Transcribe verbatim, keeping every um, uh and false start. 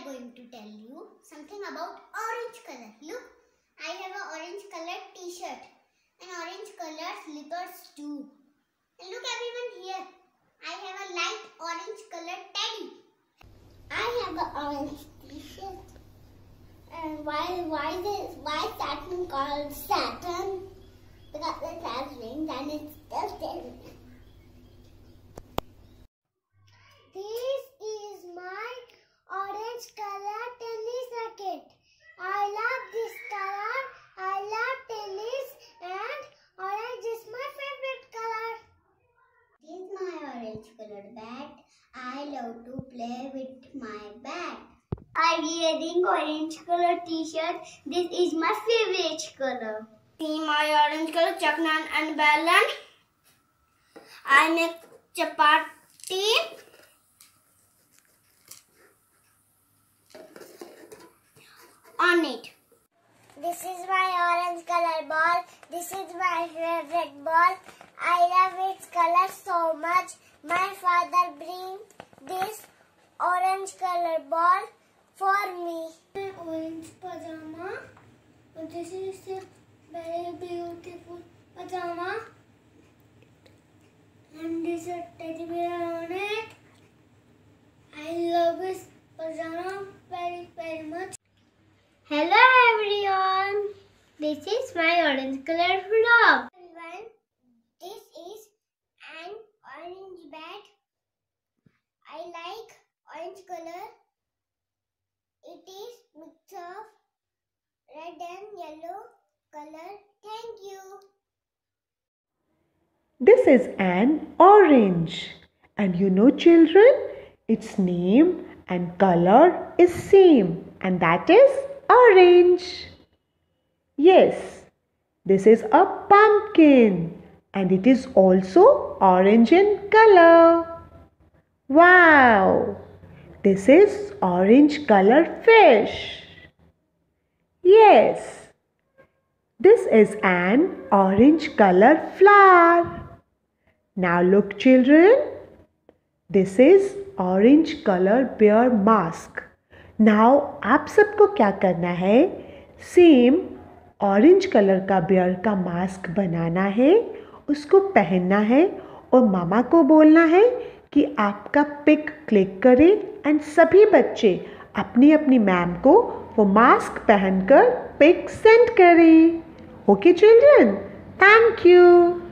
are going to tell you something about orange color. Look, I have an orange colored t-shirt and orange colored slippers too. And look everyone here, I have a light orange colored teddy. I have an orange t-shirt. And why why this why Saturn called Saturn? Because it has rings and it's just ten. This is my orange color tennis racket. I love this color. I love tennis and orange is my favorite color. This is my orange colored bat. I love to play with my bat. I'm wearing orange color t-shirt. This is my favorite color. See my orange color chaknan and ballan. I make chapati. On it. This is my orange color ball. This is my favorite ball. I love its color so much. My father bring this orange color ball for me. My orange pajama. This is a very beautiful pajama. And this is a teddy bear on it. I love this pajama very very much. Hello everyone. This is my orange color frog. Everyone, this is an orange bat. I like orange color. It is mix of red and yellow color. Thank you. This is an orange. And you know children, its name and color is same, and that is orange. Yes, this is a pumpkin and it is also orange in color. Wow! This is orange colored fish. Yes, this is an orange colored flower. Now look children, this is orange colored bear mask. Now आप सबको क्या करना है, same orange colour का bear का mask बनाना है, उसको पहनना है और मामा को बोलना है कि आपका पिक क्लिक करें एंड सभी बच्चे अपनी अपनी मैम को वो मास्क पहनकर पिक सेंड करें. Okay children, thank you.